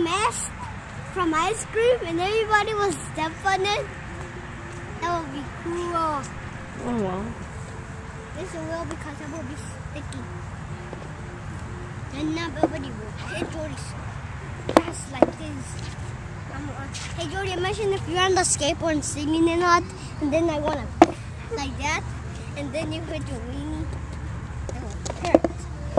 mess from ice cream and everybody will step on it, that would be cool. Oh wow. This will because it will be sticky. And not everybody will. Hey Jordy's fast like this. Hey Jordy, imagine if you're on the skateboard and singing and all, and then I wanna like that, and then you hit your weenie. That will hurt.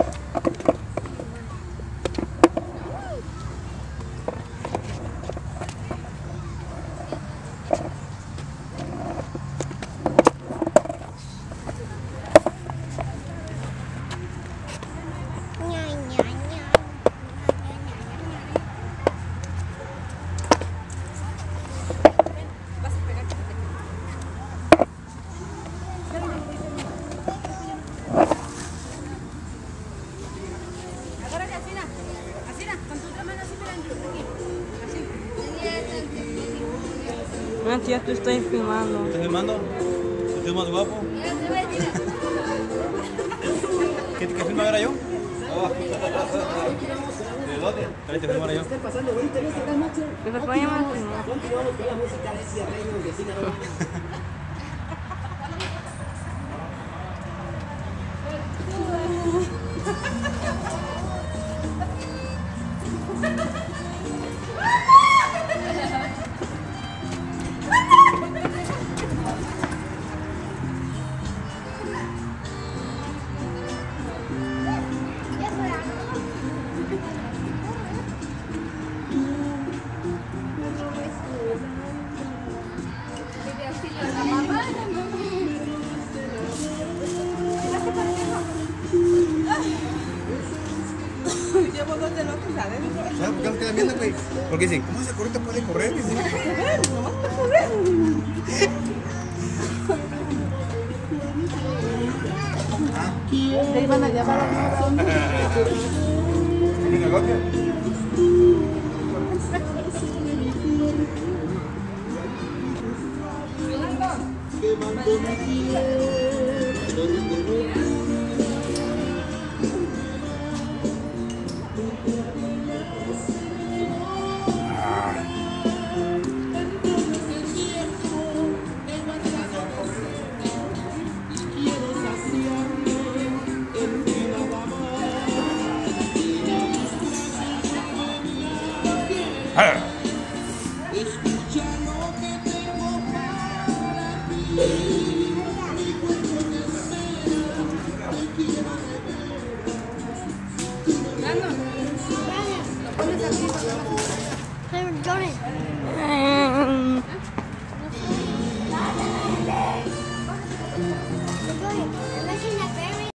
Ah, tía, tú estás filmando. ¿Estás filmando? ¿Estoy más guapo? ¿Qué filma ahora yo? ¿De dónde? ¿Qué te filmara yo? ¿Qué se puede llamar? ¿Sabes por qué nos quedan viendo, güey? Porque dicen, ¿cómo ese correte puede correr? Dicen, ¿Cómo está corriendo? Te iban a llamar a ¿tiene negocio?